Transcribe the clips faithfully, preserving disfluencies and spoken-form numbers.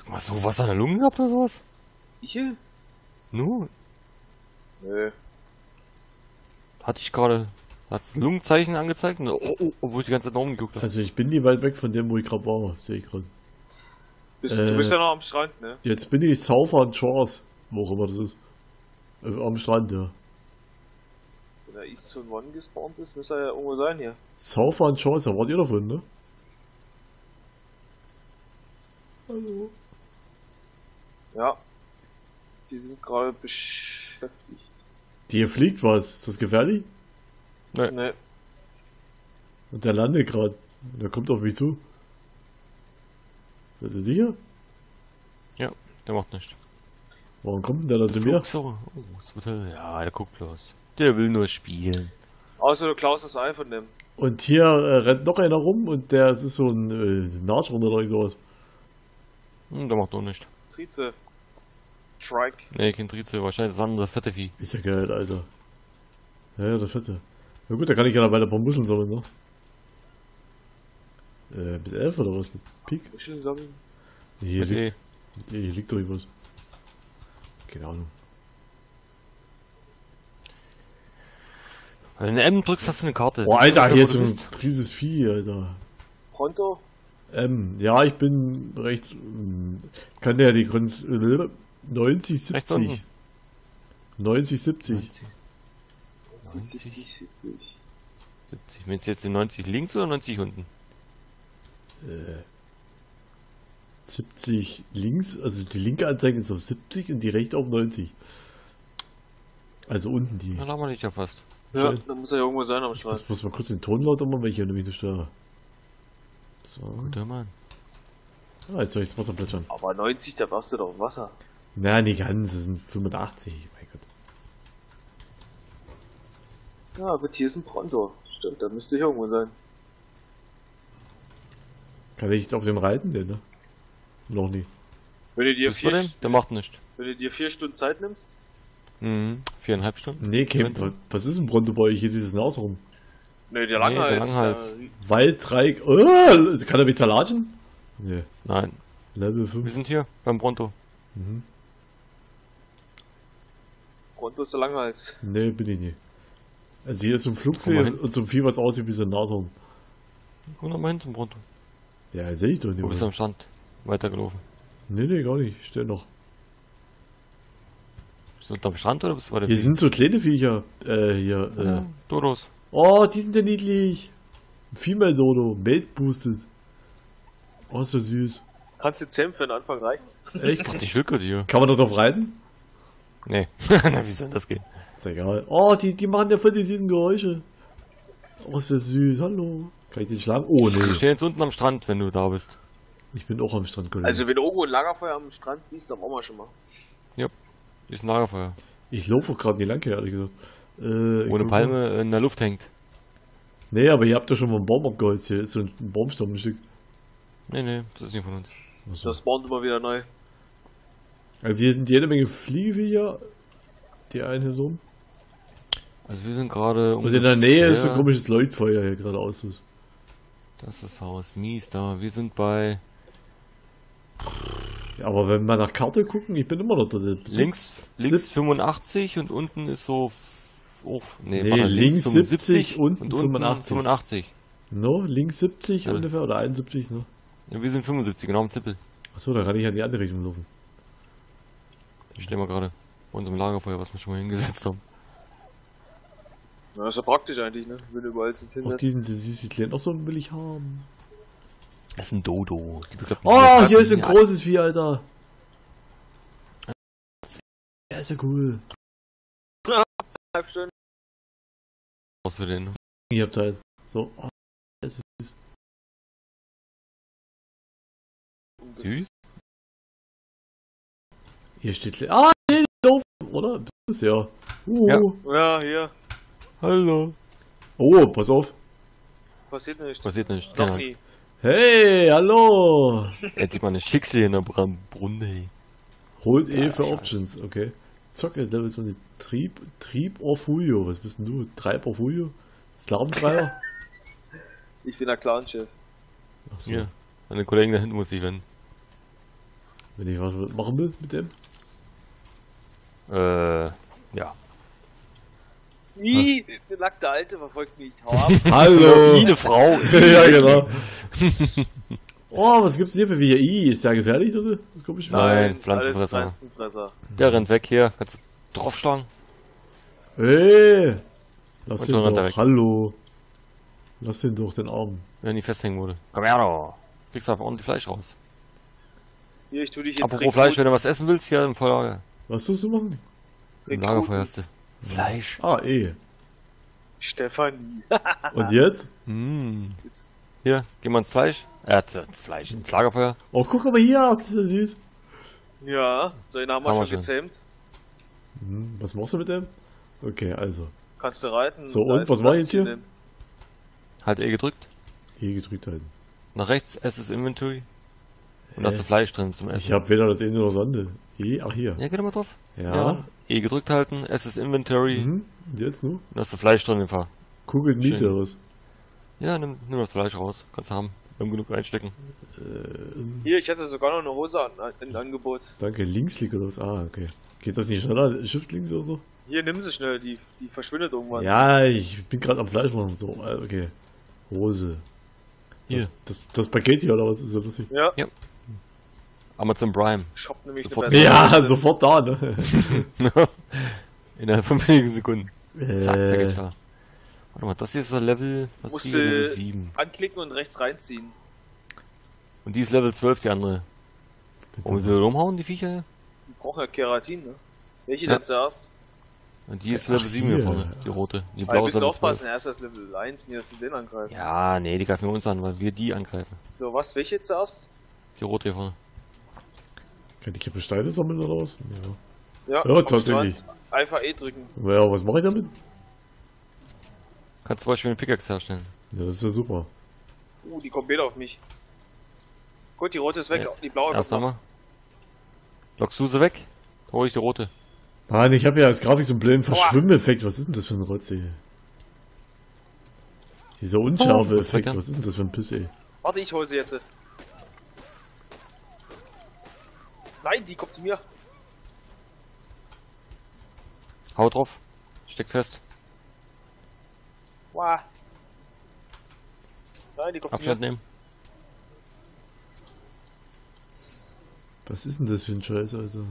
Hast du was an der Lunge gehabt oder sowas? Ich hier? Nu? Nö. Hatte ich gerade. Hat das Lungenzeichen angezeigt? Oh, oh, obwohl ich die ganze Zeit nach oben geguckt habe. Also ich bin nie weit weg von dem, wo ich gerade war, sehe ich gerade. Bist, Äh, du bist ja noch am Strand, ne? Jetzt bin ich Southern Shores, wo auch immer das ist. Äh, am Strand, ja. Wenn der East Zone One gespawnt ist, müsste er ja irgendwo sein hier. Southern Shores, da wart ihr davon, ne? Hallo. Ja. Die sind gerade beschäftigt. Die hier fliegt was, ist das gefährlich? Nee. Ne. Und der landet gerade. Der kommt auf mich zu. Seid ihr sicher? Ja, der macht nichts. Warum kommt denn der da zu mir? Flug so. Oh, das Hotel. Ja, der guckt bloß. Der will nur spielen. Außer du klaust das Ei von dem. Und hier äh, rennt noch einer rum und der ist so ein äh, Nashorn oder irgendwas. Hm, der macht auch nichts. Trize. Trike. Nee, kein Trize, wahrscheinlich das andere fette Vieh. Ist ja geil, Alter. Ja, ja, das fette. Na gut, da kann ich ja weiter ein paar Muscheln sammeln, ne? Äh, mit elf oder was? Mit Pik? Muscheln sammeln. Nee, hier Mit E. liegt, hier liegt doch irgendwas. Keine Ahnung. Wenn du M drückst, hast du eine Karte. Boah, Siehst du, Alter, wo hier du ist so ein bist? rieses Vieh, Alter. Pronto? Ähm, ja, ich bin rechts. ähm, Kann der die Grenz. Äh, neunzig, Rechts siebzig. unten. neunzig, siebzig. neunzig. siebzig, siebzig. siebzig. Meinst du jetzt den neunzig links oder neunzig unten? Äh, siebzig links, also die linke Anzeige ist auf siebzig und die rechte auf neunzig. Also unten die. Na, da haben wir nicht ja fast. Ja, Schön. da muss er ja irgendwo sein am Strand. Ich muss mal kurz den Ton lauter machen, weil ich hier nämlich nicht störe. So. Guter Mann. Ah, jetzt soll ich das Wasser plätschern. Aber neunzig, da brauchst du doch Wasser. Na, nicht ganz, das sind fünfundachtzig. Mein Gott. Ja, gut, hier ist ein Pronto. Stimmt, da müsste ich irgendwo sein. Kann ich auf dem reiten, denn, ne? Noch nie. Wenn du dir Was war vier, denn? Der macht nichts. wenn du dir vier Stunden Zeit nimmst? Mhm. Viereinhalb Stunden. Nee, Kim, was ist ein Bronto bei euch hier, dieses Nashorn? Ne, der Nee, Langhals. der Langhals. äh, Waldreik. Oh, kann er mich zerlatschen? Nee. Nein. Level Wir fünf. sind hier beim Bronto. Mhm. Pronto ist der Langhals. Nee, bin ich nie. Also hier ist so ein Guck mal Flugvieh hin. und so ein Vieh, was aussieht wie so ein Nashorn. Guck noch mal hin zum Bronto. Ja, sehe ich doch nicht Du bist mehr. am Strand. Weitergelaufen. Nee, nee, gar nicht. Ich steh noch. Bist du unterm Strand oder bist du bei der Hier Vieh? sind so kleine Viecher. Äh, hier. Äh. Ja, Dodos. Oh, die sind ja niedlich. Ein Female Dodo. Mate boosted. Oh, ist so süß. Kannst du zähmen für den Anfang reicht's? Echt? Ach, die Schülke, die hier. Kann man da drauf reiten? Nee. Na, wie soll das gehen? Ist ja egal. Oh, die, die machen ja voll die süßen Geräusche. Oh, ist das süß. Hallo. Kann ich den schlagen? Oh, Die nee. stehen jetzt unten am Strand, wenn du da bist. Ich bin auch am Strand, Kollege. Also wenn du irgendwo ein Lagerfeuer am Strand siehst, dann wollen wir schon mal. Hier ist ein Lagerfeuer. ich laufe gerade nicht lang, ehrlich gesagt. Äh, ich Ohne guck Palme mal. in der Luft hängt. Nee, aber ihr habt ja schon mal einen Baum abgeholzt. Hier ist so ein Baumstamm ein Stück. Nee, nee, das ist nicht von uns. Achso. Das spawnt immer wieder neu. Also hier sind jede Menge Fliegeviecher. Die einen hier so. Also wir sind gerade Und in der Nähe ist so ein ungefähr- komisches Leuchtfeuer hier gerade aus. ist. Das ist das Haus. Mies da. Wir sind bei Ja, aber wenn wir nach Karte gucken, ich bin immer noch dort. links, links Sieb- fünfundachtzig und unten ist so f- oh, nee, Nee, warte, links siebzig, unten und fünfundachtzig. fünfundachtzig. No, links siebzig Ja. ungefähr oder einundsiebzig, ne? Ja, wir sind fünfundsiebzig, genau am Zippel. Achso, da kann ich ja in die andere Richtung laufen. Da stehen wir gerade bei unserem Lagerfeuer, was wir schon mal hingesetzt haben. Na, ist ja praktisch eigentlich, ne? Wenn du überall jetzt Auch hinsetzt. die sind so süß, die kleinen. Ach so, einen will ich haben. Das ist ein Dodo. Die bekloppt Oh, nicht. hier ist ein Ja, großes Vieh, Alter. Ja, ist ja cool. Halb Stunden. Was für den? Ich hab Zeit. So, oh, das ist süß. Süß? Hier steht. Ah, nee, die laufen, oder? Das ist ja. Uh. Ja. Ja, hier. Hallo. Oh, pass auf. Passiert nicht. Passiert nicht. Noch Keine nie. Angst. Hey, hallo. Jetzt sieht man eine Schicksal in der Bram- Brunne. ey. Holt E Ja, für scheiße. Options, okay. Zocke, Level zwanzig. Trieb, Trieb Orfulio. Was bist denn du? Treib Orfulio? Sklaventreiber? Ich bin der Clan-Chef. Achso. Hier. Deine Kollegen da hinten muss ich wenden. Wenn ich was machen will mit dem. Äh, ja. Ih, der nackte Alte verfolgt mich. Hau ab. Hallo! I, eine Frau. Ja, genau. Oh, was gibt's denn hier für Viecher? I, ist der gefährlich, oder? Das guck ich mal. Nein, alles Pflanzenfresser. Pflanzenfresser. Der rennt weg hier. Kannst du draufschlagen? Ey! Lass Und den schon rennt er doch, weg. hallo. Lass den doch, den Arm. Wenn er nie festhängen wurde. Komm her, du. Kriegst einfach ordentlich Fleisch raus. Hier, ich tu dich jetzt Apropos Fleisch, wenn du was essen willst, hier im Feuerlager. Was sollst du machen? Im Lagerfeuer hast du Fleisch. Ah, eh. Stefanie. Und jetzt? Mm. Jetzt, Hier, geh mal ins Fleisch. Äh, ins Fleisch, ins Lagerfeuer. Oh, guck mal hier, das ist ja süß. ja, so einen haben wir Haben wir schon schon. gezähmt. Hm, was machst du mit dem? Okay, also. Kannst du reiten. So, Da und, ist was mach ich jetzt Basti hier? denn. Halt E gedrückt. E gedrückt halten. Nach rechts, S ist Inventory. Und Hä? da hast du Fleisch drin zum Ich Essen. hab weder das eine noch das andere. E, ach hier. Ja, geh doch mal drauf. Ja. E gedrückt halten, S ist Inventory. Mhm. Und jetzt nur? Und da hast du Fleisch drin im Fall. Kugel Miete Schön. aus. Ja, nimm, nimm das Fleisch raus. Kannst du haben. Wir haben genug einstecken. Äh, Hier, ich hatte sogar noch eine Hose an, in Angebot. danke, Linksklick oder was? Ah, okay. Geht das nicht schneller? Shift links oder so? Hier, nimm sie schnell, die, die verschwindet irgendwann. Ja, ich bin gerade am Fleisch machen. So, äh, okay. Hose. Hier. Das, das, das Paket hier oder was ist so lustig? Ja, Amazon Prime. Shop nämlich Sofort. eine bessere Ja, Hose. sofort da, ne? Innerhalb von wenigen Sekunden. Zack, da Äh, geht's da. Warte mal, das hier ist so Level, was ist Musst hier? Level du sieben. anklicken und rechts reinziehen. Und die ist Level zwölf, die andere. Wollen wir sie rumhauen, die Viecher? Die brauchen ja Keratin, ne? Welche Ja. denn zuerst? Und die ist Ach, Level sieben hier hier. vorne, die rote. Die Aber blaue ein ist bisschen Level aufpassen, zwölf. erst das Level eins, nie dass sie den angreifen. Ja, nee, die greifen wir uns an, weil wir die angreifen. So, was, welche zuerst? Die rote hier vorne. kann ich hier Steine sammeln oder was? Ja. Ja, Ja, am tatsächlich. Strand. Einfach E drücken. Ja, was mache ich damit? Kannst zum Beispiel einen Pickaxe herstellen. Ja, das ist ja super. Uh, die kommt wieder auf mich. Gut, die rote ist weg, Ja. die blaue Erst kommt noch. nochmal. Lockst du sie weg? Hol ich die rote. Mann, ich habe ja als Grafik so einen blöden Verschwimmeffekt. Was ist denn das für ein Rotz, ey? Dieser unscharfe Oh, Effekt, perfekt. was ist denn das für ein Piss, ey? Warte, ich hole sie jetzt. Nein, die kommt zu mir. Hau drauf. Steck fest. Wow. Nein, die kommt Abstand zu mir. nehmen. Was ist denn das für ein Scheiß, Alter?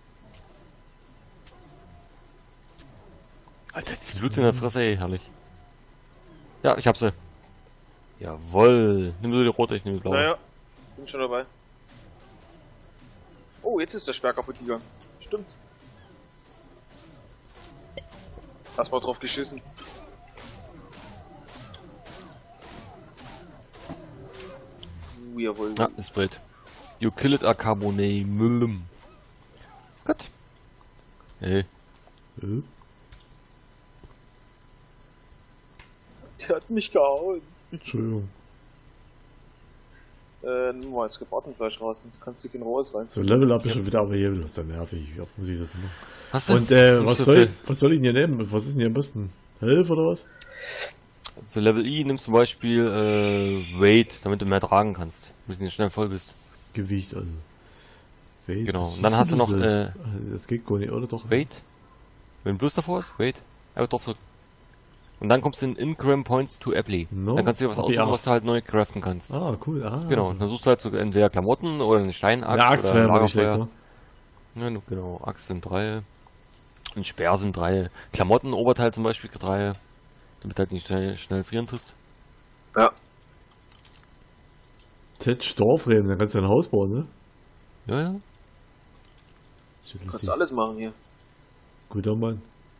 Alter, die Blut in der Fresse, ey, herrlich. Ja, ich hab sie. Jawoll. Nimm du die rote, ich nehme die blaue. Naja, bin schon dabei. Oh, jetzt ist der Sperr kaputt gegangen. Stimmt. Hast mal drauf geschissen. Uh, jawohl. Ah, ist Bild. You kill it a carbone Müllum. Gut. Hey. Äh? Der hat mich gehauen. Entschuldigung. Äh, nimm mal das Gebratenfleisch raus, sonst kannst du kein rohes rein. So, Level up ist schon wieder, aber hier, das ist dann nervig. Wie oft muss ich das machen? Hast du? Und, äh, Nimmst was du soll, für- was soll ich denn hier nehmen? Was ist denn hier am besten? Hilf oder was? So Level I nimmst zum Beispiel äh, Weight, damit du mehr tragen kannst. Damit du nicht schnell voll bist. Gewicht, also. Wait, Genau. was Und dann ist hast du denn noch, das? äh, Ah, das geht gar nicht, oder doch? Weight. Wenn Plus davor ist, Weight. Einfach drauf drücken. Und dann kommst du in Ingram Points to Apply. No, Dann kannst du dir was hab ich aussuchen, auch. was du halt neu craften kannst. Ah, cool. Ah, Genau. Und dann suchst du halt so entweder Klamotten oder eine Steinaxt Ja, Axt oder wäre ein mal nicht schlecht, Lagerfeuer. ne? Ja, genau. Axt sind drei. Und Speer sind drei. Klamotten, Oberteil zum Beispiel drei. Damit halt nicht schnell, schnell frieren tust. Ja. Ted Storframe, dann kannst du ein Haus bauen, ne? Ja, ja. Ist ja Kannst lustig. du alles machen hier. Guter Mann.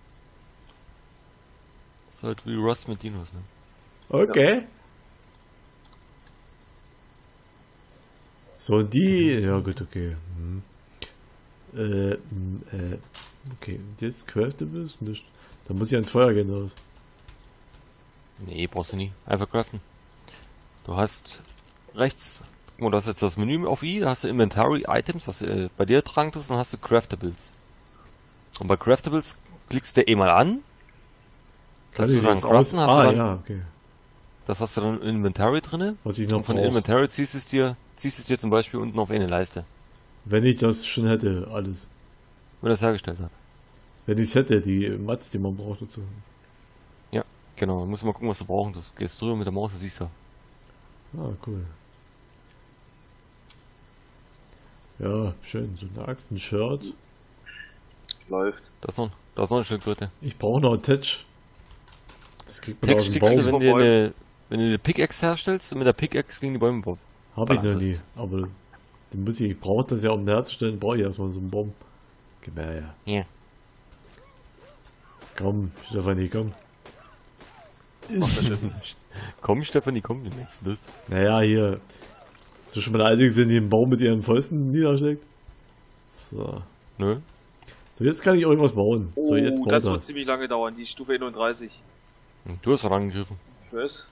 Das ist halt wie Rust mit Dinos, ne? Okay. So, und die, ja gut, okay. Hm. Äh, hm, äh, okay, und jetzt Craftables? Nicht. Dann muss ich ans Feuer gehen, oder was? Nee, brauchst du nie. Einfach craften. Du hast rechts, guck mal, du hast jetzt das Menü auf I, da hast du Inventory Items, was äh, bei dir tragen ist, und dann hast du Craftables. Und bei Craftables klickst du eh mal an. Kann du ich dann das craften, aus? hast du Ah, dann- ja, okay. Das hast du dann im Inventory drinne. Was ich noch Und von brauche. Inventory ziehst es dir, ziehst es dir zum Beispiel unten auf eine Leiste. Wenn ich das schon hätte, alles. Wenn er es hergestellt hat. Wenn ich es hätte, die Mats, die man braucht dazu. Ja, genau. Man muss mal gucken, was du brauchen. Das gehst drüber mit der Maus, das siehst du. Ah, cool. Ja, schön. So eine Axt, ein Shirt. Läuft. Da ist noch, da ist noch eine Schildkröte. Ich brauche noch Tetch. Das kriegt man aus Text dem kriegst du, Baum. wenn du, eine, wenn du eine Pickaxe herstellst und mit der Pickaxe gegen die Bäume baust. Hab ich noch ballern nie. wirst. Aber den muss ich, ich brauche das ja, um den herzustellen, brauche ich erstmal so einen Baum. Gib her, ja. Ja. Komm, Stefanie, komm. Komm, Stefanie, komm, wie merkst du das? Naja, hier. Hast du schon mal eine Alte gesehen, die einen Baum mit ihren Fäusten niederschlägt? So. Nö. So, jetzt kann ich irgendwas bauen. So, Oh, jetzt baut das er. wird ziemlich lange dauern, die Stufe einunddreißig. Du hast rangegriffen. Ich weiß.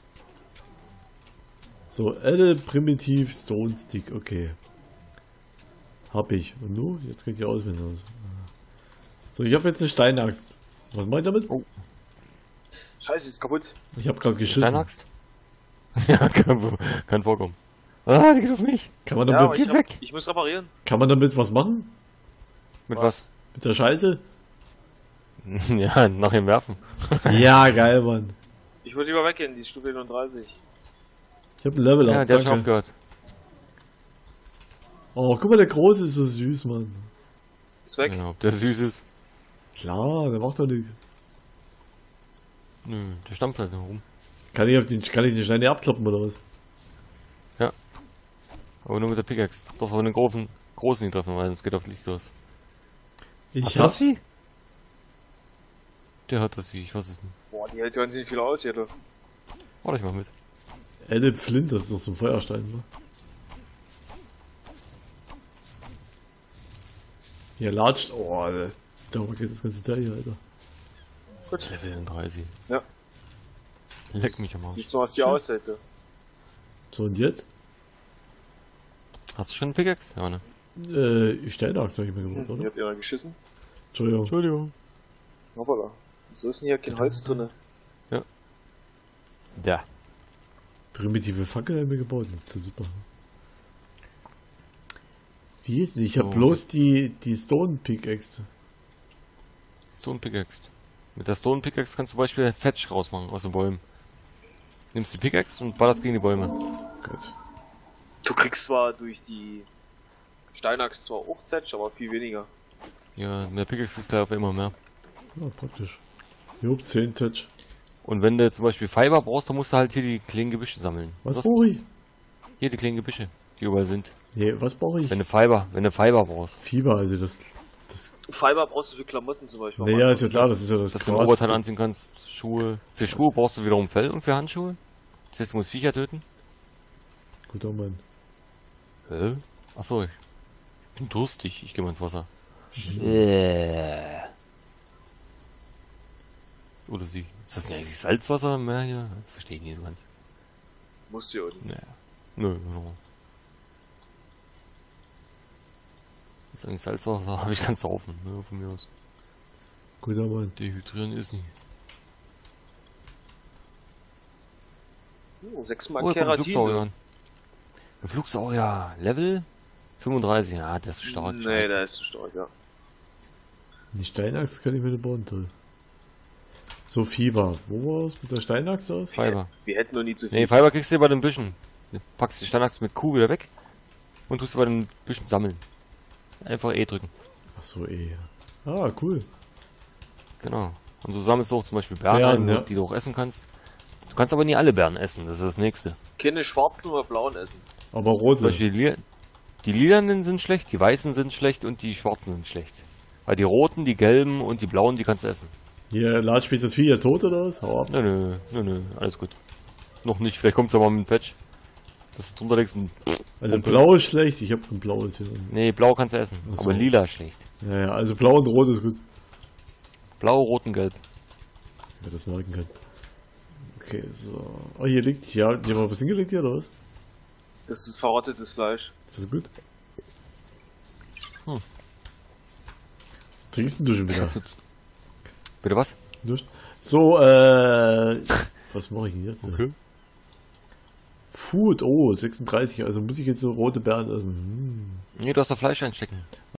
So, Elle Primitiv Stone Stick, okay. Hab ich. Und nu? Jetzt kriegt ihr auswendig aus. So, ich habe jetzt eine Steinaxt. Was mache ich damit? Oh. Scheiße, ist kaputt. Ich habe gerade geschissen. Steinaxt? Ja, kann, kann vorkommen. Ah, die geht auf mich. Kann man Ja, damit, aber geht ich, hab, weg. ich muss reparieren. kann man damit was machen? Mit Was? Mit der Scheiße? was? Ja, nach ihm werfen. Ja, geil, Mann. Ich würde lieber weggehen, die Stufe einunddreißig. Ich habe ein Level Ja, up. der hat schon danke. aufgehört. Oh, guck mal, der Große ist so süß, Mann. Ist weg. Ja, ob der süß ist. Klar, der macht doch nichts. Nö, der stampft halt nur rum. Kann ich, auf den, kann ich den Stein nicht abkloppen oder was? Aber nur mit der Pickaxe. Darf aber den großen, großen nicht treffen, weil sonst geht auf Licht los. Ich Hast du hab, das Vieh? Der hat das Vieh, ich weiß es nicht. Boah, die hält ganz viel aus hier, du. Warte ich mal mit. Elle Flint, das ist doch so ein Feuerstein, ne? Hier latscht. Oh, Alter. Da geht das ganze Teil hier, Alter. Gut. Level dreißig. Ja. Leck mich am Arsch. Siehst du, was die aushält, du. So, und jetzt? Hast du schon einen Pickaxe? Ja, ne? Äh, Steinaxt habe ich mir gebraucht, Hier oder? hat einer geschissen. Entschuldigung. Entschuldigung. Hoppala. Wieso ist denn hier kein Holz drinne? Ja. Primitive Fackel haben wir gebaut. Das ist super. Wie ist die? Ich habe So. bloß die, die Stone Pickaxe. Stone Pickaxe. Mit der Stone Pickaxe kannst du zum Beispiel Fetch rausmachen aus den Bäumen. Nimmst die Pickaxe und ballerst gegen die Bäume. Gut. Du kriegst zwar durch die Steinaxt zwar auch Zetsch, aber viel weniger. Ja, mit der Pickaxe ist gleich auf immer mehr. Ja, praktisch. Jupp, zehn Touch. Und wenn du zum Beispiel Fiber brauchst, dann musst du halt hier die kleinen Gebüsche sammeln. Was Das- brauche ich? Hier die kleinen Gebüsche, die überall sind. Nee, was brauche ich? Wenn du Fiber, wenn du Fiber brauchst. Fieber, also das. das Fiber brauchst du für Klamotten zum Beispiel. naja, ist ja klar, das ist ja das. Dass du ein Gras. Oberteil anziehen kannst, Schuhe. Für Schuhe brauchst du wiederum Fell und für Handschuhe. Das heißt, du musst Viecher töten. Guter Mann. Hä? Achso, ich bin durstig. Ich gehe mal ins Wasser. Äh. So, oder sie. Ist das nicht eigentlich Salzwasser mehr hier? Verstehe ich nicht so ganz. Musst du ja unten. Naja. Nö, genau. Ist eigentlich Salzwasser, aber ich kann es saufen, ne, von mir aus. Guter Mann. Dehydrieren ist nicht. Oh, sechsmal Oh, da kommt ein Keratin. Flugsaurier an. Ein Flugsaurier. Level fünfunddreißig. Ja, der ist zu stark. Nee, scheiße. der ist zu stark, ja. Die Steinaxt kann ich mir nicht bauen, toll. So, Fieber. Wo war es mit der Steinaxt aus? Fiber. Wir hätten noch nie zu viel. Nee, Fiber kriegst du bei den Büschen. Du packst die Steinaxt mit Q wieder weg und tust sie bei den Büschen sammeln. Einfach E drücken. Ach so, eh. Ah, cool. Genau. Und so sammelst du auch zum Beispiel Beeren, Beeren, ein, ja. die du auch essen kannst. Du kannst aber nie alle Beeren essen, das ist das nächste. Keine schwarzen oder blauen essen. Aber Zum rote. Beispiel die, Li die lilanen sind schlecht, die weißen sind schlecht und die schwarzen sind schlecht. Weil die roten, die gelben und die blauen, die kannst du essen. Hier, latscht mich das Vieh ja tot oder was? Hau ab. Nö, nö, nö, nö, alles gut. Noch nicht, vielleicht kommt's aber mit dem Patch. Das ist drunter legst und Also Pumpe. blau ist schlecht, ich habe ein blaues hier. nee, blau kannst du essen, Ach so. aber lila ist schlecht. Ja, ja, also blau und rot ist gut. Blau, rot und gelb. Wer das merken kann. Okay, so. Oh, hier liegt, ja, die haben was hingelegt hier, oder was? Das ist verrottetes Fleisch. Ist das gut? Hm. Trinkst du schon wieder? Kannst du- Bitte was? Nicht? So, äh, was mache ich denn jetzt? Okay. Food. Oh, sechsunddreißig. Also muss ich jetzt so rote Beeren essen. Hm. Nee, du hast da Fleisch einstecken.